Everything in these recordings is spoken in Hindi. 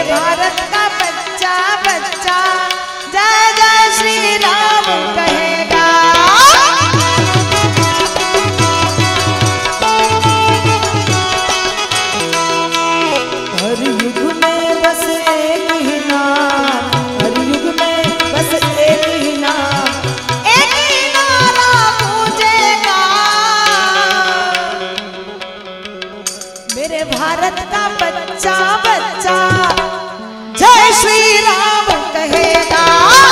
भारत का बच्चा बच्चा जय जय श्री राम कहेगा। हर युग में बस एक ही नाम, हर युग में बस एक ही नाम, एक ही नारा गूंजेगा। मेरे भारत का बच्चा बच्चा जय श्री राम कहेगा।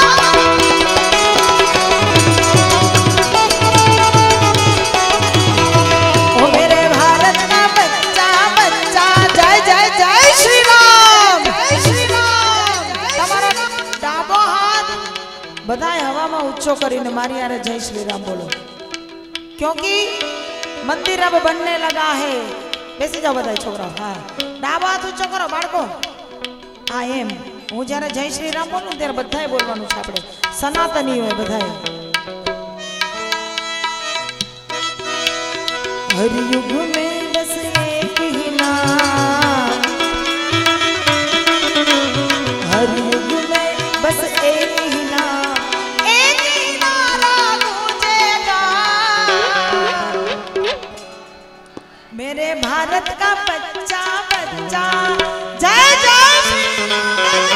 ओ मेरे भारत का बच्चा बच्चा जय जय जय श्री राम, जय श्री राम। તમારો ડાબો હાથ બધાય હવામાં ઊંચો કરીને મારી આરે જય શ્રી રામ બોલો, क्योंकि मंदिर अब बनने लगा है। બેસી જાઓ બધાય છોકરાઓ। હા, ડાબો હાથ ઊંચો કરો બાળકો। હા એમ, હું જ્યારે જય શ્રી રામ બોલું ત્યારે બધાએ બોલવાનું છે, આપણે સનાતની હોય બધાએ। हर युग में बस एक ही नाम, हर युग में बस एक ही नाम, एक ही नारा गूंजेगा। मेरे भारत का बच्चा बच्चा जय जय श्री राम।